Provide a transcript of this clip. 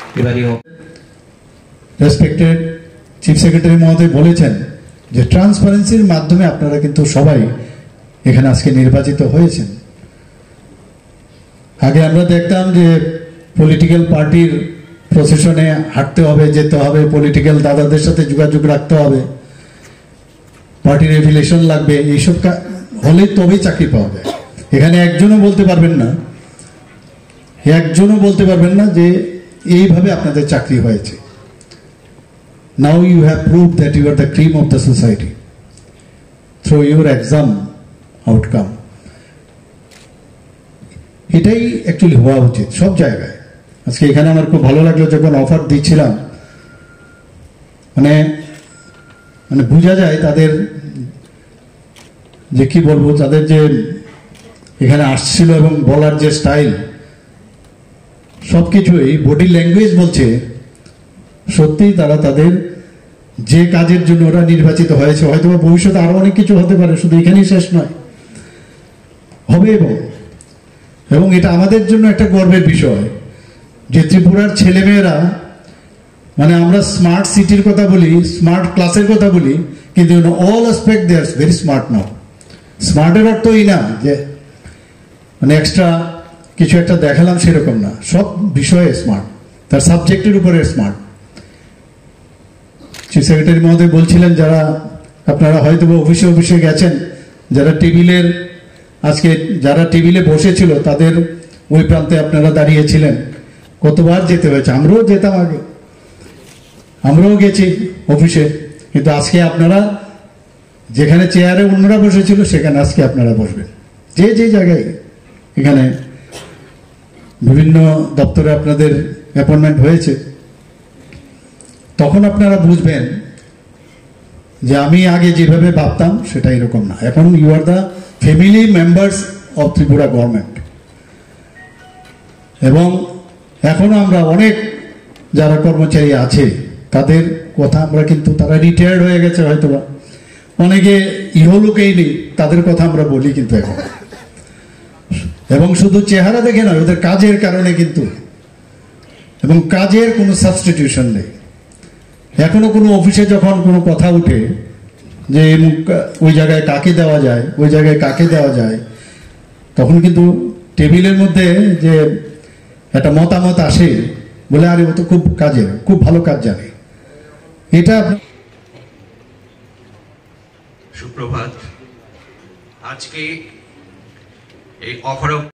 এবারই হোক। Respected chief secretary মহোদয় বলেছেন যে ট্রান্সপারেন্সির মাধ্যমে আপনারা কিন্তু সবাই এখানে আজকে নির্বাচিত হয়েছেন। আগে আমরা দেখতাম যে পলিটিক্যাল পার্টির প্রসেশনে হাঁটতে হবে, যেতে হবে, পলিটিক্যাল দাদাদের সাথে যোগাযোগ রাখতে হবে, পার্টির এফিলিয়েশন লাগবে, এইসব হলেই তবেই চাকরি পাওয়া যায়। এখানে একজনও বলতে পারবেন না যে এইভাবে আপনাদের চাকরি হয়েছে। Now you have proved that you are the cream of the society through your exam outcome. এটাই অ্যাকচুয়ালি হওয়া উচিত সব জায়গায়। আজকে এখানে আমার খুব ভালো লাগলো যখন অফার দিচ্ছিলাম, মানে বোঝা যায় তাদের যে কি বলবো, তাদের যে এখানে আসছিল এবং বলার যে স্টাইল, সবকিছুই বডি ল্যাঙ্গুয়েজ বলছে সত্যি তারা তাদের যে কাজের জন্য ওরা নির্বাচিত হয়েছে, হয়তো ভবিষ্যতে আরো অনেক কিছু হতে পারে, শুধু এখানেই শেষ নয়, হবে। এবং এটা আমাদের জন্য একটা গর্বের বিষয় যে ত্রিপুরার ছেলেমেয়েরা, মানে আমরা স্মার্ট সিটির কথা বলি, স্মার্ট ক্লাসের কথা বলি, কিন্তু all aspect they are very smart now. স্মার্টের অর্থই না যে মানে এক্সট্রা কিছু একটা দেখালাম সেরকম না, সব বিষয়ে স্মার্ট, তার সাবজেক্টের উপরে স্মার্ট। চিফ সেক্রেটারি মহোদয় বলছিলেন যারা আপনারা হয়তো অফিসে গেছেন, যারা টেবিলে বসেছিল তাদের ওই প্রান্তে আপনারা দাঁড়িয়েছিলেন, কতবার যেতে হয়েছে। আমরাও যেতাম আগে, আমরাও গেছি অফিসে, কিন্তু আজকে আপনারা যেখানে চেয়ারে অন্যরা বসেছিল সেখানে আজকে আপনারা বসবেন। যে জায়গায় এখানে বিভিন্ন দপ্তরে আপনাদের অ্যাপয়েন্টমেন্ট হয়েছে, তখন আপনারা বুঝবেন যে আমি আগে যেভাবে ভাবতাম সেটা এরকম না। এখন you are the family members of Tripura government. এবং এখনো আমরা অনেক যারা কর্মচারী আছে তাদের কথা আমরা কিন্তু, তারা রিটায়ার্ড হয়ে গেছে হয়তোবা, অনেকে ইহলোকেই নেই, তাদের কথা আমরা বলি কিন্তু এখন। এবং শুধু চেহারা দেখে নয়, ওদের কাজের কারণে কিন্তু, এবং কাজের কোনো সাবস্টিটিউশন নেই। এখনো কোনো অফিসে যখন কোনো কথা উঠে যে ওই জায়গায় কাকে দেওয়া যায়, ওই জায়গায় কাকে দেওয়া যায়, তখন কিন্তু টেবিলের মধ্যে যে একটা মতামত আসে, বলে আরে ও তো খুব ভালো কাজ জানে। এটা সুপ্রভাত। আজকে এই অখরক